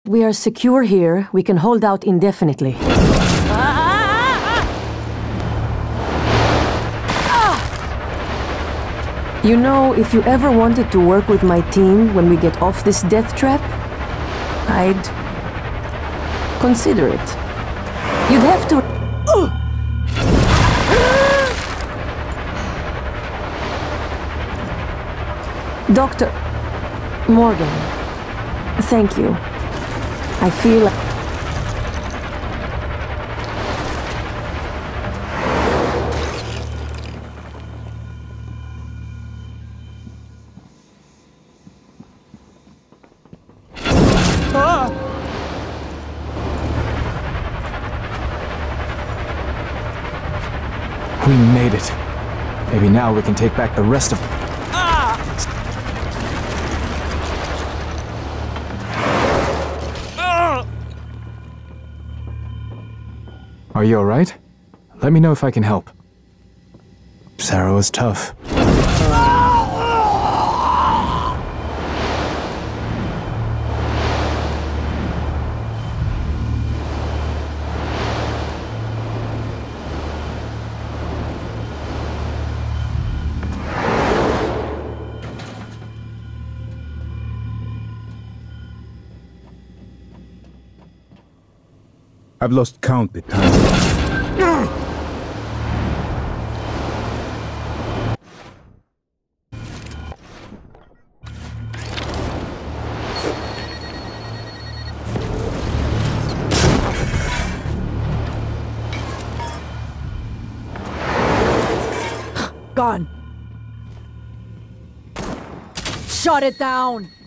We are secure here. We can hold out indefinitely. You know, if you ever wanted to work with my team when we get off this death trap, I'd consider it. You'd have to... Dr. Morgan, thank you. I feel like... We made it. Maybe now we can take back the rest of... Are you alright? Let me know if I can help. Sarah was tough. I've lost count the times. Gone. Shut it down!